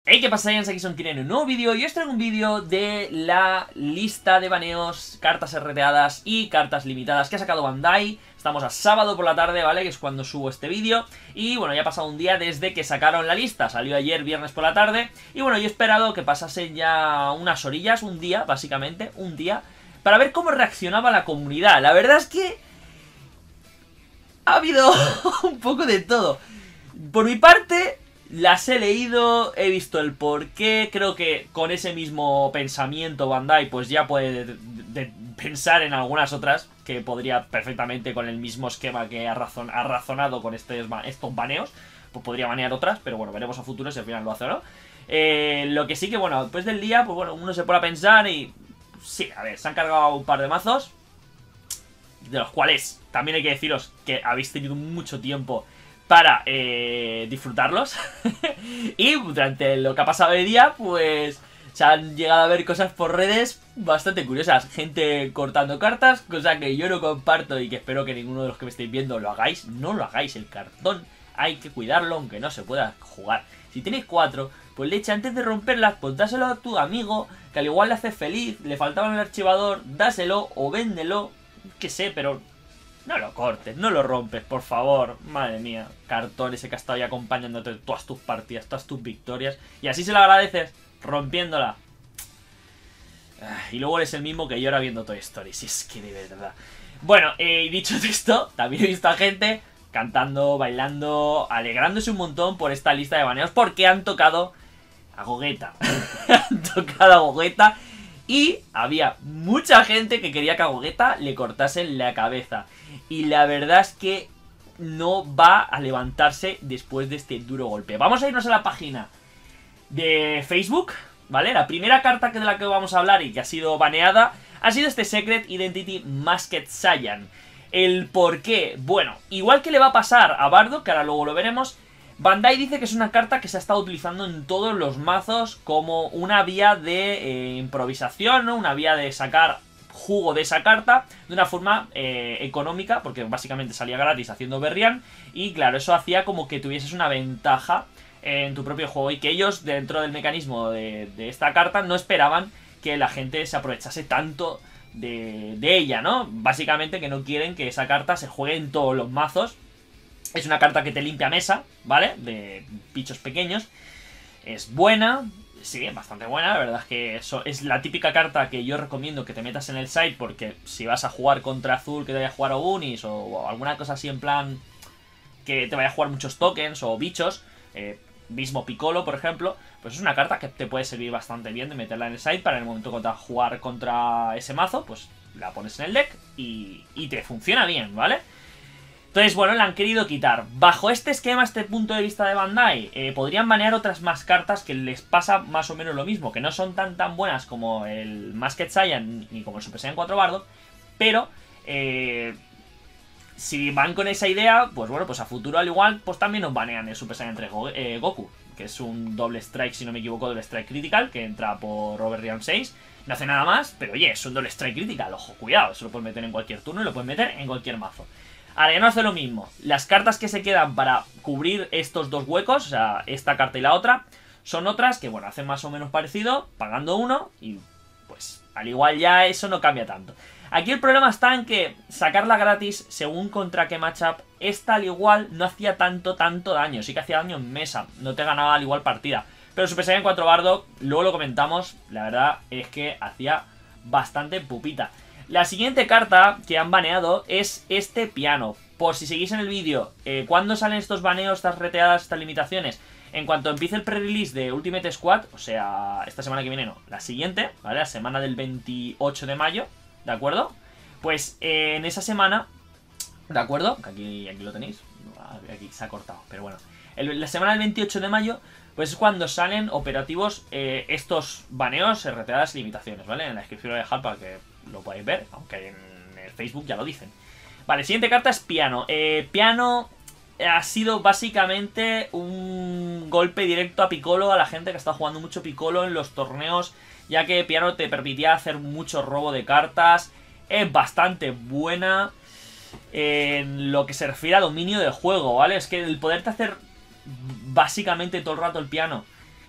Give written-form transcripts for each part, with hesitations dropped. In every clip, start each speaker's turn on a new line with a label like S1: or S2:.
S1: Hey, ¿qué pasa, Jens? Aquí son Kiren en un nuevo vídeo y os traigo un vídeo de la lista de baneos, cartas RTadas y cartas limitadas que ha sacado Bandai. Estamos a sábado por la tarde, ¿vale? Que es cuando subo este vídeo. Y bueno, ya ha pasado un día desde que sacaron la lista. Salió ayer, viernes por la tarde. Y bueno, yo he esperado que pasasen ya unas orillas, un día, básicamente, un día, para ver cómo reaccionaba la comunidad. La verdad es que ha habido un poco de todo. Por mi parte, las he leído, he visto el porqué. Creo que con ese mismo pensamiento Bandai pues ya puede pensar en algunas otras que podría perfectamente, con el mismo esquema que ha razonado con estos baneos, pues podría banear otras, pero bueno, veremos a futuro si al final lo hace o no. Lo que sí que, bueno, después del día, pues bueno, uno se pone a pensar y sí, a ver, se han cargado un par de mazos, de los cuales también hay que deciros que habéis tenido mucho tiempo para disfrutarlos. Y durante lo que ha pasado el día, pues se han llegado a ver cosas por redes bastante curiosas. Gente cortando cartas, cosa que yo no comparto y que espero que ninguno de los que me estéis viendo lo hagáis. No lo hagáis, el cartón hay que cuidarlo aunque no se pueda jugar. Si tenéis 4, pues leche, antes de romperlas, pues dáselo a tu amigo, que al igual le hace feliz, le faltaba en el archivador, dáselo o véndelo, que sé, pero no lo cortes, no lo rompes, por favor. Madre mía, cartón ese que ha estado ahí acompañándote todas tus partidas, todas tus victorias. Y así se lo agradeces, rompiéndola. Y luego eres el mismo que llora viendo Toy Story. Si es que de verdad. Bueno, dicho esto, también he visto a gente cantando, bailando, alegrándose un montón por esta lista de baneos, porque han tocado a Gogeta. Han tocado a Gogeta. Y había mucha gente que quería que a Gogeta le cortasen la cabeza. Y la verdad es que no va a levantarse después de este duro golpe. Vamos a irnos a la página de Facebook, ¿vale? La primera carta de la que vamos a hablar y que ha sido baneada ha sido este Secret Identity Masked Saiyan. ¿El por qué? Bueno, igual que le va a pasar a Bardock, que ahora luego lo veremos, Bandai dice que es una carta que se ha estado utilizando en todos los mazos como una vía de improvisación, ¿no? Una vía de sacar jugo de esa carta de una forma económica, porque básicamente salía gratis haciendo Berrian, y claro, eso hacía como que tuvieses una ventaja en tu propio juego, y que ellos, dentro del mecanismo de esta carta, no esperaban que la gente se aprovechase tanto de ella, ¿no? Básicamente que no quieren que esa carta se juegue en todos los mazos. Es una carta que te limpia mesa, ¿vale? De bichos pequeños. Es buena, sí, bastante buena. La verdad es que eso es la típica carta que yo recomiendo que te metas en el side, porque si vas a jugar contra azul, que te vaya a jugar Ogunis o alguna cosa así en plan que te vaya a jugar muchos tokens o bichos, mismo Piccolo, por ejemplo, pues es una carta que te puede servir bastante bien de meterla en el side para el momento que te vas a jugar contra ese mazo, pues la pones en el deck y te funciona bien, ¿vale? Entonces, bueno, la han querido quitar. Bajo este esquema, este punto de vista de Bandai, podrían banear otras más cartas que les pasa más o menos lo mismo, que no son tan buenas como el Masked Saiyan ni como el Super Saiyan 4 Bardock, pero si van con esa idea, pues bueno, pues a futuro al igual, pues también nos banean el Super Saiyan 3 Goku, que es un doble strike, si no me equivoco, doble strike critical, que entra por Robert Realm 6. No hace nada más, pero oye, es un doble strike critical, ojo, cuidado, eso lo puedes meter en cualquier turno y lo puedes meter en cualquier mazo. Ahora ya no hace lo mismo. Las cartas que se quedan para cubrir estos dos huecos, o sea, esta carta y la otra, son otras que, bueno, hacen más o menos parecido, pagando uno, y pues al igual ya eso no cambia tanto. Aquí el problema está en que sacarla gratis, según contra qué matchup, esta al igual no hacía tanto daño. Sí que hacía daño en mesa, no te ganaba al igual partida. Pero Super Saiyan 4 Bardock, luego lo comentamos, la verdad es que hacía bastante pupita. La siguiente carta que han baneado es este piano. Por si seguís en el vídeo, ¿cuándo salen estos baneos, estas reteadas, estas limitaciones? En cuanto empiece el pre-release de Ultimate Squad, o sea, esta semana que viene no, la siguiente, ¿vale? La semana del 28 de mayo, ¿de acuerdo? Pues en esa semana, ¿de acuerdo? Aquí lo tenéis, aquí se ha cortado, pero bueno. La semana del 28 de mayo, pues es cuando salen operativos estos baneos, reteadas, limitaciones, ¿vale? En la descripción lo voy a dejar para que lo podáis ver, aunque en el Facebook ya lo dicen. Vale, siguiente carta es Piano. Piano ha sido básicamente un golpe directo a Piccolo, a la gente que está jugando mucho Piccolo en los torneos, ya que Piano te permitía hacer mucho robo de cartas. Es bastante buena en lo que se refiere a dominio del juego, ¿vale? Es que el poderte hacer básicamente todo el rato el piano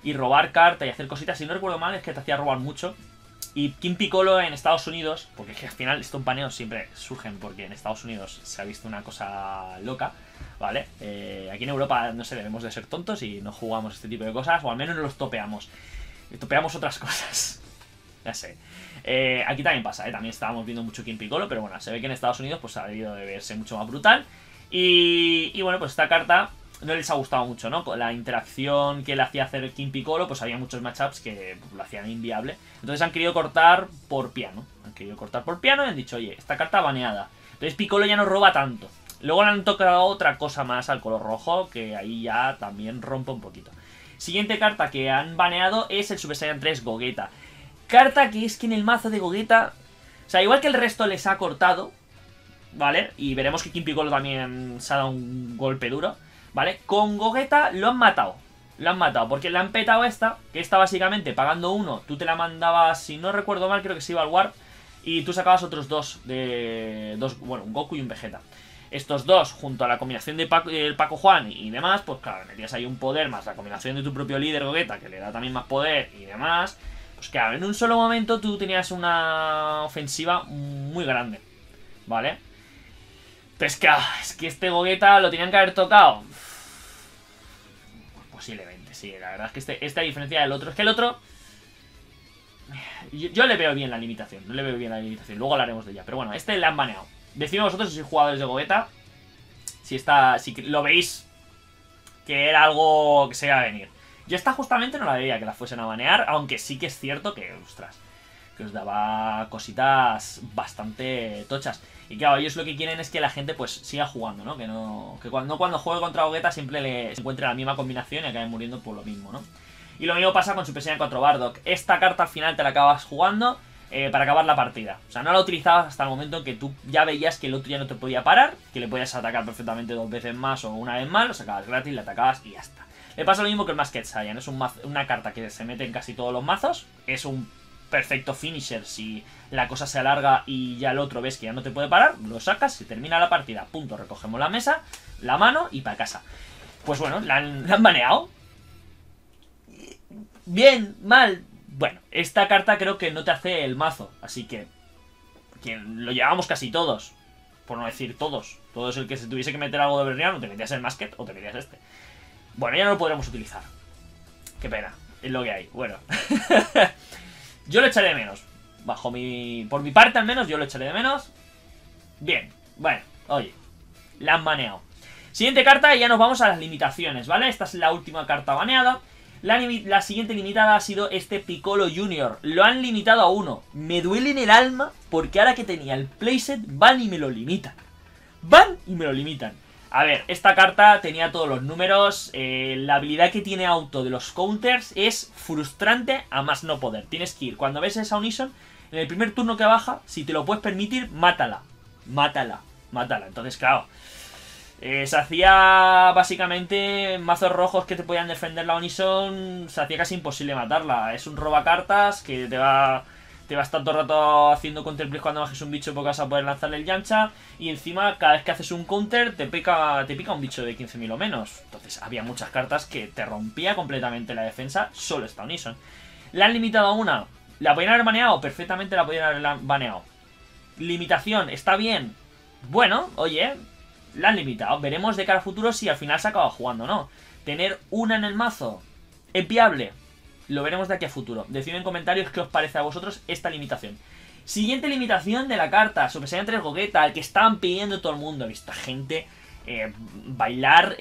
S1: y robar carta y hacer cositas. Si no recuerdo mal, es que te hacía robar mucho. Y King Piccolo en Estados Unidos, porque es que al final estos baneos siempre surgen porque en Estados Unidos se ha visto una cosa loca, ¿vale? Aquí en Europa, no sé, debemos de ser tontos y no jugamos este tipo de cosas, o al menos no los topeamos. Topeamos otras cosas. Ya sé. Aquí también pasa, también estábamos viendo mucho King Piccolo, pero bueno, se ve que en Estados Unidos pues ha debido de verse mucho más brutal. Y bueno, pues esta carta no les ha gustado mucho, ¿no? La interacción que le hacía hacer King Piccolo, pues había muchos matchups que lo hacían inviable. Entonces han querido cortar por piano. Y han dicho, oye, esta carta baneada. Entonces Piccolo ya no roba tanto. Luego le han tocado otra cosa más al color rojo, que ahí ya también rompe un poquito. Siguiente carta que han baneado es el Super Saiyan 3 Gogeta. Carta que es que en el mazo de Gogeta, o sea, igual que el resto les ha cortado, ¿vale? Y veremos que King Piccolo también se ha dado un golpe duro, ¿vale? Con Gogeta lo han matado. Lo han matado, porque le han petado esta, que esta básicamente pagando uno, tú te la mandabas, si no recuerdo mal, creo que se iba al Warp, y tú sacabas otros dos, bueno, un Goku y un Vegeta. Estos dos, junto a la combinación de Paco Juan y demás, pues claro, metías ahí un poder, más la combinación de tu propio líder Gogeta, que le da también más poder y demás. Pues claro, en un solo momento tú tenías una ofensiva muy grande, ¿vale? Pues claro, es que este Gogeta lo tenían que haber tocado. Posiblemente, sí, la verdad es que esta diferencia del otro, es que el otro... Yo le veo bien la limitación, no le veo bien la limitación, luego hablaremos de ella, pero bueno, este le han baneado. Decidme vosotros si sois jugadores de Gogeta, si lo veis que era algo que se iba a venir. Yo esta justamente no la veía que la fuesen a banear, aunque sí que es cierto que, ostras, que os daba cositas bastante tochas. Y claro, ellos lo que quieren es que la gente pues siga jugando, ¿no? Que cuando juegue contra Gogeta siempre le encuentre la misma combinación y acabe muriendo por lo mismo, ¿no? Y lo mismo pasa con Super Saiyan 4 Bardock. Esta carta al final te la acabas jugando para acabar la partida. O sea, no la utilizabas hasta el momento en que tú ya veías que el otro ya no te podía parar, que le podías atacar perfectamente 2 veces más o una vez más, lo sacabas gratis, le atacabas y ya está. Le pasa lo mismo que el Masked Saiyan, es una carta que se mete en casi todos los mazos, es un perfecto finisher si la cosa se alarga y ya el otro ves que ya no te puede parar, lo sacas, se termina la partida, punto, recogemos la mesa, la mano y para casa. Pues bueno, la han baneado. Bien, mal. Bueno, esta carta creo que no te hace el mazo, así que lo llevamos casi todos, por no decir todos. Todos el que se tuviese que meter algo de Berniano, te metías el Masked o te metías este. Bueno, ya no lo podremos utilizar. Qué pena, es lo que hay. Bueno, yo lo echaré de menos. Por mi parte al menos, yo lo echaré de menos. Bien, bueno, oye, la han baneado. Siguiente carta y ya nos vamos a las limitaciones, ¿vale? Esta es la última carta baneada. La siguiente limitada ha sido este Piccolo Junior. Lo han limitado a 1. Me duele en el alma porque ahora que tenía el playset van y me lo limitan. Van y me lo limitan. A ver, esta carta tenía todos los números. La habilidad que tiene auto de los counters es frustrante a más no poder. Tienes que ir, cuando ves esa Unison, en el primer turno que baja, si te lo puedes permitir, mátala. Mátala, mátala. Entonces, claro, se hacía básicamente mazos rojos que te podían defender la Unison, se hacía casi imposible matarla. Es un robacartas que te va a estar todo el rato haciendo counterplay cuando bajes un bicho porque vas a poder lanzarle el Yancha. Y encima, cada vez que haces un counter, te pica un bicho de 15.000 o menos. Entonces había muchas cartas que te rompía completamente la defensa solo esta Unison. La han limitado a 1. ¿La podían haber baneado? Perfectamente la podían haber baneado. Limitación, ¿está bien? Bueno, oye, la han limitado. Veremos de cara a futuro si al final se acaba jugando o no. Tener una en el mazo es viable. Lo veremos de aquí a futuro. Decidme en comentarios qué os parece a vosotros esta limitación. Siguiente limitación de la carta. Super Saiyan 3 Gogeta, el que estaban pidiendo todo el mundo. He visto a gente bailar,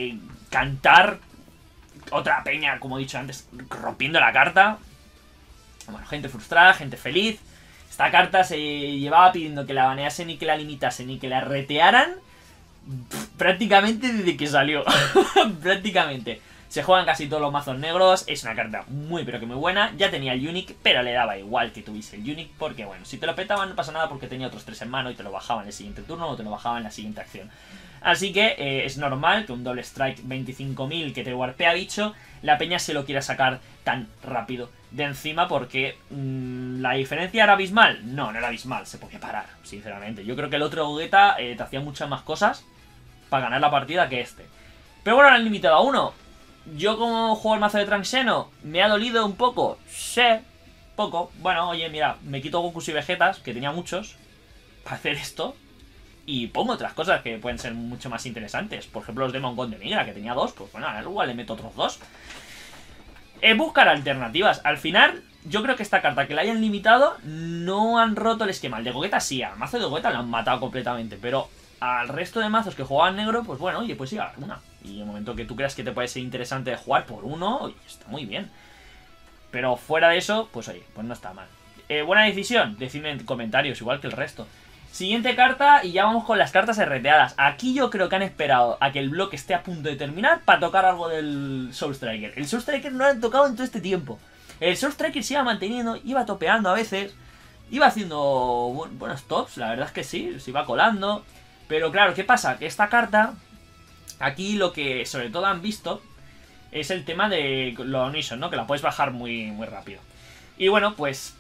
S1: cantar. Otra peña, como he dicho antes, rompiendo la carta. Bueno, gente frustrada, gente feliz. Esta carta se llevaba pidiendo que la baneasen y que la limitasen y que la retearan prácticamente desde que salió. Prácticamente. Se juegan casi todos los mazos negros. Es una carta muy pero que muy buena. Ya tenía el Unique, pero le daba igual que tuviese el Unique, porque bueno, si te lo petaban no pasa nada porque tenía otros 3 en mano y te lo bajaban en el siguiente turno o te lo bajaban en la siguiente acción. Así que es normal que un doble strike 25.000 que te warpea bicho, la peña se lo quiera sacar tan rápido de encima porque la diferencia era abismal. No, no era abismal, se podía parar, sinceramente. Yo creo que el otro Gogeta te hacía muchas más cosas para ganar la partida que este. Pero bueno, lo han limitado a 1. Yo como juego el mazo de Transxeno, ¿me ha dolido un poco? Sí, poco. Bueno, oye, mira, me quito Gokus y Vegetas, que tenía muchos, para hacer esto. Y pongo otras cosas que pueden ser mucho más interesantes. Por ejemplo, los Demon God de Migra, que tenía 2. Pues bueno, al igual le meto otros 2. Buscar alternativas. Al final, yo creo que esta carta que la hayan limitado no han roto el esquema. El de Gogeta sí, al mazo de Gogeta lo han matado completamente. Pero al resto de mazos que jugaban negro, pues bueno, oye, pues sí, una. Y en el momento que tú creas que te puede ser interesante de jugar por uno, oye, está muy bien. Pero fuera de eso, pues oye, pues no está mal. Buena decisión, decidme en comentarios, igual que el resto. Siguiente carta y ya vamos con las cartas RTadas. Aquí yo creo que han esperado a que el bloque esté a punto de terminar para tocar algo del Soul Striker. El Soul Striker no lo han tocado en todo este tiempo. El Soul Striker se iba manteniendo, iba topeando a veces, iba haciendo buenos tops, la verdad es que sí, se iba colando. Pero claro, ¿qué pasa? Que esta carta, aquí lo que sobre todo han visto es el tema de la Unison, ¿no? Que la puedes bajar muy, muy rápido. Y bueno, pues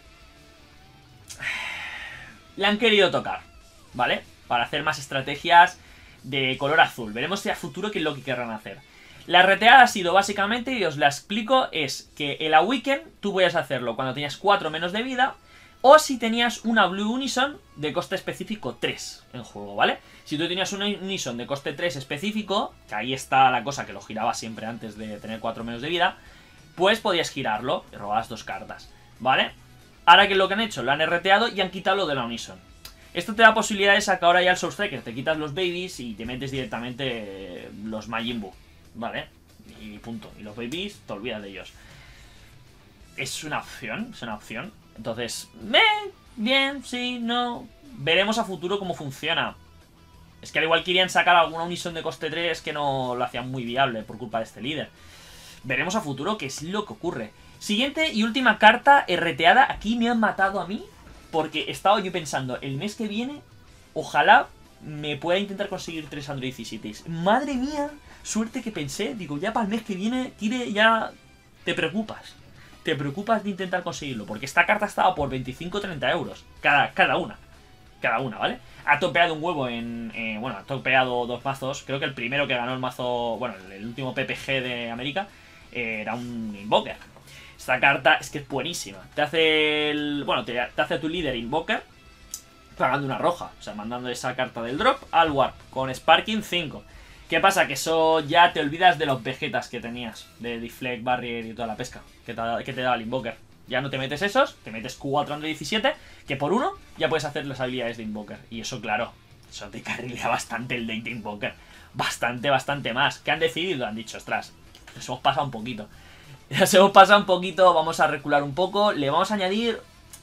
S1: la han querido tocar, ¿vale? Para hacer más estrategias de color azul. Veremos si a futuro qué es lo que querrán hacer. La RTA ha sido básicamente, y os la explico, es que el Awaken tú podías hacerlo cuando tenías 4 menos de vida, o si tenías una Blue Unison de coste específico 3 en juego, ¿vale? Si tú tenías una Unison de coste 3 específico, que ahí está la cosa que lo giraba siempre antes de tener 4 menos de vida, pues podías girarlo y robabas 2 cartas, ¿vale? Ahora que es lo que han hecho, lo han RTado y han quitado lo de la Unison. Esto te da posibilidades a que ahora ya el Soul Striker te quitas los babies y te metes directamente los Majin Buu, ¿vale? Y punto. Y los babies, te olvidas de ellos. Es una opción, es una opción. Entonces, bien, sí, no. Veremos a futuro cómo funciona. Es que al igual querían sacar alguna Unison de coste 3 que no lo hacían muy viable por culpa de este líder. Veremos a futuro qué es lo que ocurre. Siguiente y última carta RTada. Aquí me han matado a mí porque he estado yo pensando, el mes que viene, ojalá me pueda intentar conseguir 3 Android 17. Madre mía, suerte que pensé. Digo, ya para el mes que viene, Kire, ya te preocupas. Te preocupas de intentar conseguirlo, porque esta carta estaba por 25-30 euros cada una. Cada una, ¿vale? Ha topeado un huevo bueno, ha topeado 2 mazos. Creo que el primero que ganó el mazo, bueno, el último PPG de América, era un Invoker. Esta carta es que es buenísima. Te hace te hace a tu líder Invoker pagando una roja. O sea, mandando esa carta del drop al Warp con Sparking 5. ¿Qué pasa? Que eso ya te olvidas de los Vegetas que tenías, de Deflect, Barrier y toda la pesca que te daba el Invoker. Ya no te metes esos, te metes 4 Android 17, que por uno ya puedes hacer las habilidades de Invoker. Y eso, claro, eso te carrilea bastante el deck de Invoker. Bastante más. ¿Qué han decidido? Han dicho, ostras, nos hemos pasado un poquito. Nos hemos pasado un poquito, vamos a recular un poco. Le vamos a añadir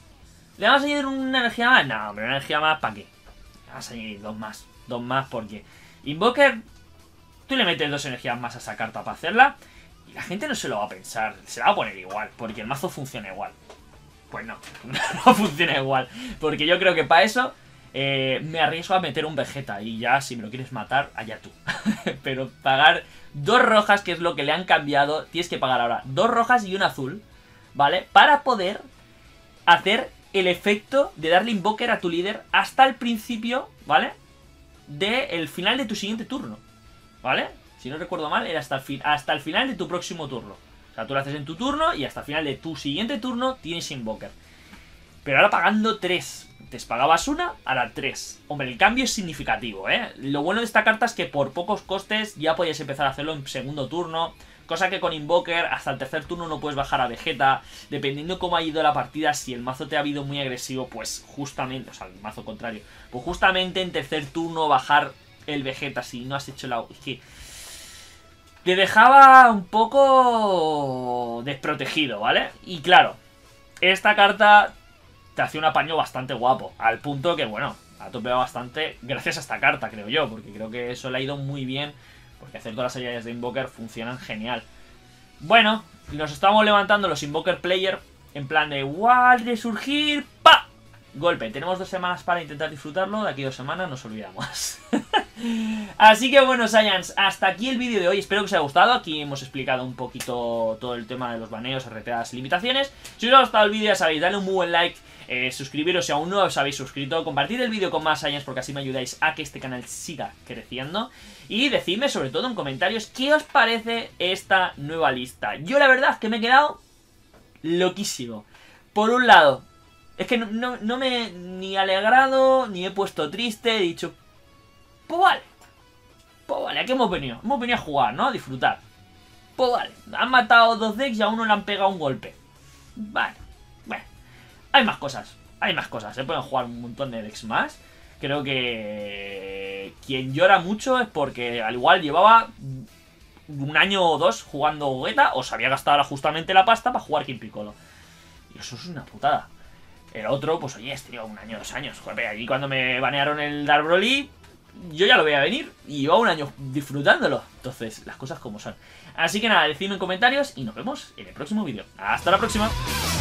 S1: una energía más. No, hombre, una energía más, ¿para qué? Vamos a añadir 2 más. 2 más porque Invoker, tú le metes 2 energías más a esa carta para hacerla y la gente no se lo va a pensar, se la va a poner igual, porque el mazo funciona igual. Pues no, no funciona igual, porque yo creo que para eso me arriesgo a meter un Vegeta y ya si me lo quieres matar, allá tú. Pero pagar 2 rojas, que es lo que le han cambiado, tienes que pagar ahora 2 rojas y 1 azul, ¿vale? Para poder hacer el efecto de darle Invoker a tu líder hasta el principio, ¿vale? Del final de tu siguiente turno, ¿vale? Si no recuerdo mal, era hasta el final de tu próximo turno. O sea, tú lo haces en tu turno y hasta el final de tu siguiente turno tienes Invoker. Pero ahora pagando 3. Te pagabas una, ahora 3. Hombre, el cambio es significativo, ¿eh? Lo bueno de esta carta es que por pocos costes ya podías empezar a hacerlo en segundo turno. Cosa que con Invoker hasta el tercer turno no puedes bajar a Vegeta. Dependiendo cómo ha ido la partida, si el mazo te ha habido muy agresivo, pues justamente, o sea, el mazo contrario, pues justamente en tercer turno bajar el Vegeta si no has hecho la... Es que te dejaba un poco desprotegido, ¿vale? Y claro, esta carta te hacía un apaño bastante guapo, al punto que, bueno, ha topeado bastante gracias a esta carta, creo yo, porque creo que eso le ha ido muy bien, porque hacer todas las habilidades de Invoker funcionan genial. Bueno, nos estamos levantando los Invoker Player en plan de ¡guau! ¡Resurgir! ¡Pa! Golpe. Tenemos 2 semanas para intentar disfrutarlo, de aquí 2 semanas nos olvidamos. Así que bueno, Saiyans, hasta aquí el vídeo de hoy, espero que os haya gustado. Aquí hemos explicado un poquito todo el tema de los baneos, RTAs y limitaciones. Si os ha gustado el vídeo, ya sabéis, dale un muy buen like, Suscribiros si aún no os habéis suscrito, compartid el vídeo con más años porque así me ayudáis a que este canal siga creciendo. Y decidme sobre todo en comentarios qué os parece esta nueva lista. Yo la verdad es que me he quedado loquísimo. Por un lado, es que no me he ni alegrado, ni he puesto triste, he dicho, pues vale, ¿a qué hemos venido? Hemos venido a jugar, ¿no? A disfrutar. Pues vale, han matado 2 decks y a uno le han pegado un golpe. Vale, bueno, hay más cosas, se pueden jugar un montón de decks más. Creo que quien llora mucho es porque al igual llevaba un año o 2 jugando Gogeta o se había gastado justamente la pasta para jugar King Piccolo. Y eso es una putada. El otro, pues oye, este lleva un año, 2 años. Joder, allí cuando me banearon el Dark Broly, yo ya lo veía venir y llevaba un año disfrutándolo. Entonces, las cosas como son. Así que nada, decidme en comentarios y nos vemos en el próximo vídeo. ¡Hasta la próxima!